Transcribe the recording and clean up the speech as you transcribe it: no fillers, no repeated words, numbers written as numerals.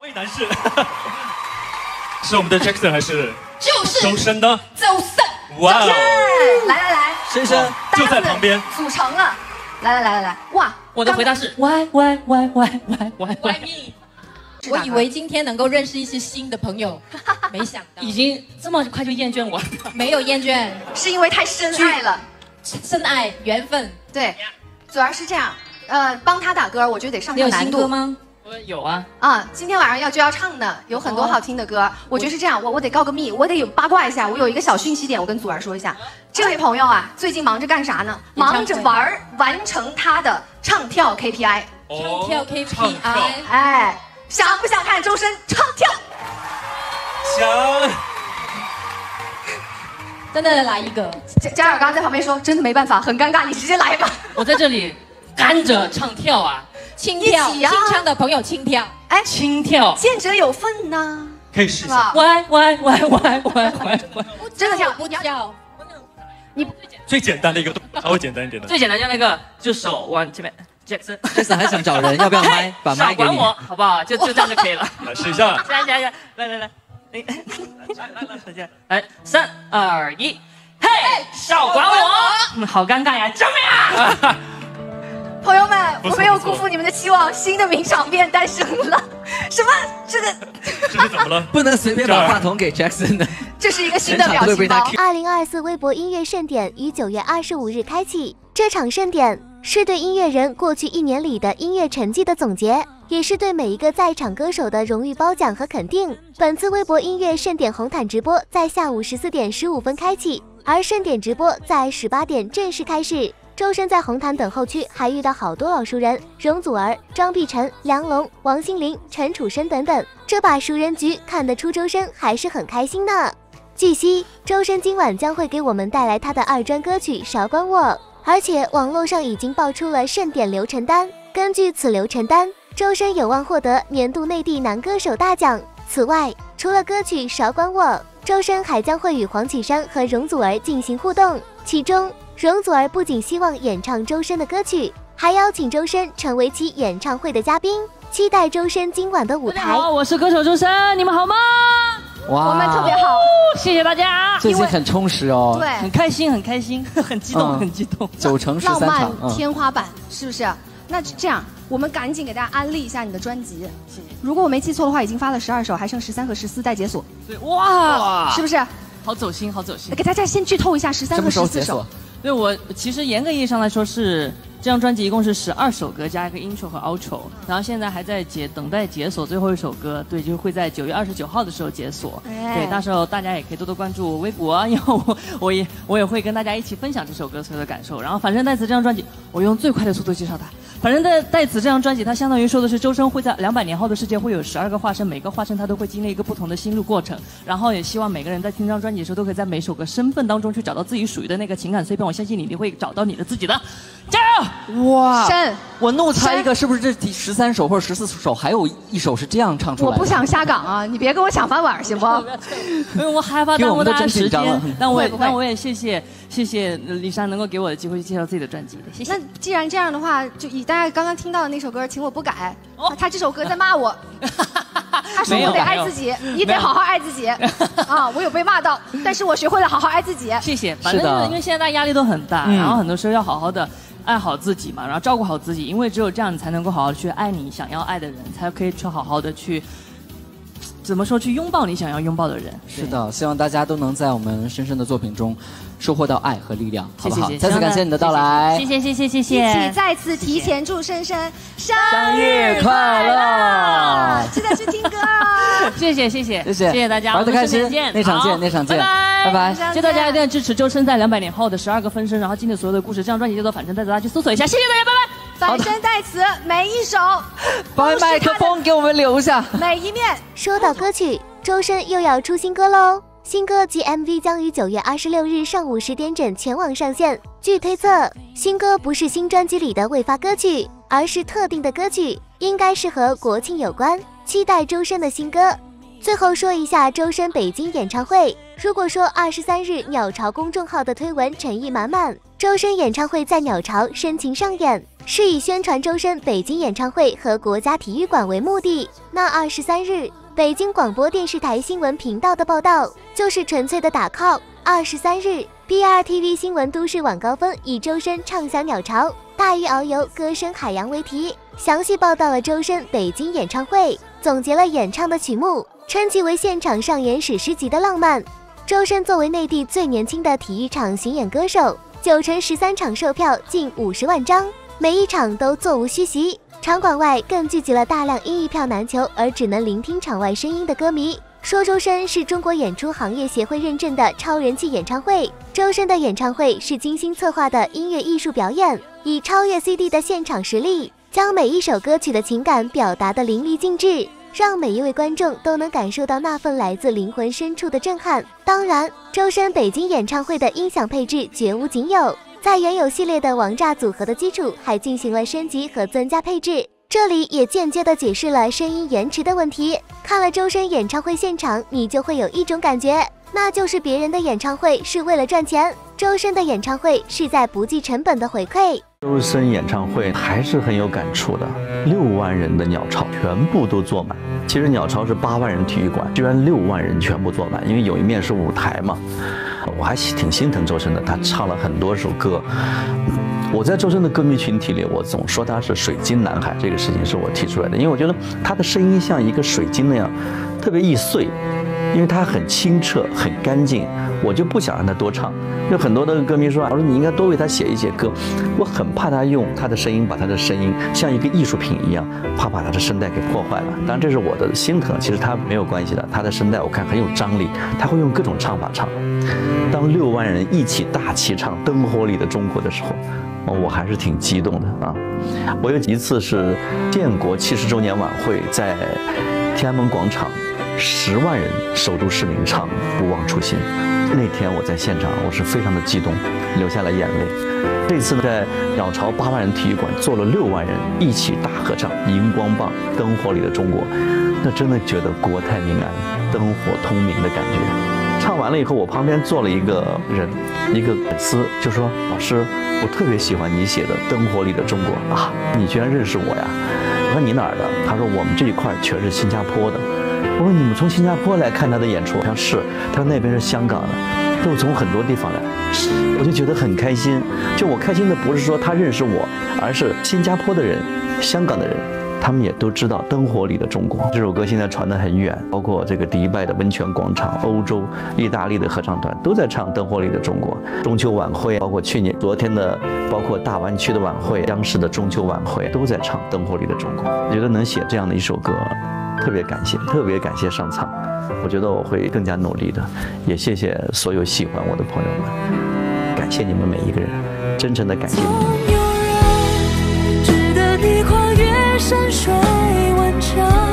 位男士是我们的 Jackson 还是就是周深呢？ 周深， 哇哦， 来， 深深就在旁边组成了，来，哇！ 我的回答是 why。我以为今天能够认识一些新的朋友，没想到已经这么快就厌倦我了。没有厌倦， 是因为太深爱了， 深爱缘分。 对，主要是这样，帮他打歌，我觉得得上你有上难度新歌吗？ 我有啊。 啊，今天晚上就要唱的有很多好听的歌，我觉得是这样，我得告个密，我得有八卦一下，我有一个小讯息点，我跟祖儿说一下，这位朋友啊，最近忙着干啥呢？忙着完成他的唱跳 KPI。 唱跳 KPI， 哎，想不想看周深唱跳？ 想。 真的来一个。 嘉尔刚刚在旁边说，真的没办法，很尴尬，你直接来吧。 我在这里干着唱跳啊， 轻跳， 一起啊清唱的朋友轻跳， 哎， 轻跳， 见者有份呐， 可以试一下。 是吧？ 歪， 真的跳不跳。 你最简单的一个动作，稍微简单一点的。 最简单就那个，就手往前面。 Jackson 还想找人，要不要麦？把麦给你。 少管我，好不好？就这样就可以了。 来试一下。 来，来，3、2、1，嘿，少管我！好尴尬呀，救命啊！ 朋友们，我没有辜负你们的期望，新的名场面诞生了。什么？这是怎么了？ 不能随便把话筒给 Jackson 的。 这是一个新的表情包。 2024微博音乐盛典于9月25日开启。这场盛典是对音乐人过去1年里的音乐成绩的总结，也是对每一个在场歌手的荣誉褒奖和肯定。本次微博音乐盛典红毯直播在下午14点15分开启，而盛典直播在18点正式开始。周深在红毯等候区还遇到好多老熟人，容祖儿、张碧晨、梁龙、王心凌、陈楚生等等，这把熟人局看得出周深还是很开心呢。据悉，周深今晚将会给我们带来他的2专歌曲《少管我》，而且网络上已经爆出了盛典流程单。根据此流程单，周深有望获得年度内地男歌手大奖。此外，除了歌曲《少管我》，周深还将会与黄绮珊和容祖儿进行互动，其中容祖儿不仅希望演唱周深的歌曲，还邀请周深成为其演唱会的嘉宾，期待周深今晚的舞台。 大家好，我是歌手周深，你们好吗？ 哇， 我们特别好， 谢谢大家。 最近很充实哦。 对， 很开心，很激动，很激动。 9乘13 浪场， 漫天花板是不是？那这样，我们赶紧给大家安利一下你的专辑。如果我没记错的话，已经发了12首，还剩13和14待解锁。 对，哇， 是不是？ 好走心，好走心。 给大家先剧透一下13和14首。 对，我其实严格意义上来说是这张专辑一共是12首歌加一个 intro 和 outro， 然后现在还在等待解锁最后一首歌，对，就会在9月29号的时候解锁。对，到时候大家也可以多多关注微博，因为我也会跟大家一起分享这首歌所有的感受。然后反正在此这张专辑，我用最快的速度介绍它。反正在此这张专辑，它相当于说的是周深会在200年后的世界会有12个化身，每个化身他都会经历一个不同的心路过程。然后也希望每个人在听这张专辑的时候，都可以在每首歌身份当中去找到自己属于的那个情感碎片。我相信你一定会找到你的自己的，加油！ 哇， 深， 我怒猜一个，是不是这第13首或者14首还有一首是这样唱出来的？ 我不想下岗啊，你别给我抢饭碗行不？ 因为我害怕耽误大家时间，但我也谢谢李珊能够给我的机会去介绍自己的专辑，谢谢。 那既然这样的话，就以大家刚刚听到的那首歌《请我不改》，他这首歌在骂我，他说我得爱自己，你得好好爱自己啊！我有被骂到，但是我学会了好好爱自己。 谢谢，反正因为现在大家压力都很大，然后很多时候要好好的爱好自己嘛，然后照顾好自己，因为只有这样你才能够好好去爱你想要爱的人，才可以去好好的去。怎么说？去拥抱你想要拥抱的人。 是的，希望大家都能在我们深深的作品中收获到爱和力量，好不好？ 谢谢， 再次感谢你的到来， 谢谢。 一起再次提前祝深深生日快乐！ 记得去听歌啊！ 谢谢大家， 玩得开心，那场见，拜拜！ 谢谢大家一定要支持周深在200年后的12个分身，然后经历所有的故事。这张专辑叫做《反正》，带大家去搜索一下。谢谢大家，拜拜。 反身在此，每一首把麦克风给我们留下， 每一面。 说到歌曲，周深又要出新歌喽！新歌及 MV 将于9月26日上午10点整全网上线。据推测，新歌不是新专辑里的未发歌曲，而是特定的歌曲，应该是和国庆有关。期待周深的新歌。最后说一下周深北京演唱会，如果说23日鸟巢公众号的推文诚意满满，周深演唱会在鸟巢深情上演， 是以宣传周深北京演唱会和国家体育馆为目的。那23日，北京广播电视台新闻频道的报道就是纯粹的打 call。23日 ，BRTV 新闻都市晚高峰以周深畅享鸟巢、大鱼遨游、歌声海洋为题，详细报道了周深北京演唱会，总结了演唱的曲目，称其为现场上演史诗级的浪漫。周深作为内地最年轻的体育场巡演歌手，9乘13场售票近50万张，每一场都座无虚席。场馆外更聚集了大量因一票难求而只能聆听场外声音的歌迷。说周深是中国演出行业协会认证的超人气演唱会。周深的演唱会是精心策划的音乐艺术表演，以超越 CD 的现场实力，将每一首歌曲的情感表达得淋漓尽致，让每一位观众都能感受到那份来自灵魂深处的震撼。当然，周深北京演唱会的音响配置绝无仅有，在原有系列的王炸组合的基础，还进行了升级和增加配置。这里也间接地解释了声音延迟的问题。看了周深演唱会现场，你就会有一种感觉，那就是别人的演唱会是为了赚钱，周深的演唱会是在不计成本的回馈。 周深演唱会还是很有感触的，6万人的鸟巢全部都坐满。其实鸟巢是8万人体育馆，居然6万人全部坐满，因为有一面是舞台嘛。我还挺心疼周深的，他唱了很多首歌。我在周深的歌迷群体里，我总说他是水晶男孩，这个事情是我提出来的，因为我觉得他的声音像一个水晶那样，特别易碎，因为他很清澈、很干净，我就不想让他多唱。有很多的歌迷说，我说你应该多为他写一写歌，我很怕他用他的声音把他的声音像一个艺术品一样，怕把他的声带给破坏了。当然这是我的心疼，其实他没有关系的，他的声带我看很有张力，他会用各种唱法唱。当6万人一起大齐唱《灯火里的中国》的时候，我还是挺激动的啊！我有一次是建国70周年晚会，在天安门广场，10万人首都市民唱《不忘初心》。那天我在现场，我是非常的激动，流下了眼泪。这次呢，在鸟巢8万人体育馆坐了6万人一起大合唱《荧光棒灯火里的中国》，那真的觉得国泰民安、灯火通明的感觉。唱完了以后，我旁边坐了一个人，一个粉丝就说：“老师，我特别喜欢你写的《灯火里的中国》啊，你居然认识我呀？”我说：“你哪儿的？”他说：“我们这一块全是新加坡的。”我说：“你们从新加坡来看他的演出？”好像是。他说：“那边是香港的，都从很多地方来。”我就觉得很开心。就我开心的不是说他认识我，而是新加坡的人、香港的人。他们也都知道《灯火里的中国》这首歌现在传得很远，包括这个迪拜的温泉广场、欧洲、意大利的合唱团都在唱《灯火里的中国》。中秋晚会，包括昨天的，包括大湾区的晚会、央视的中秋晚会都在唱《灯火里的中国》。我觉得能写这样的一首歌，特别感谢上苍。我觉得我会更加努力的，也谢谢所有喜欢我的朋友们，感谢你们每一个人，真诚的感谢你们。 闪烁万丈。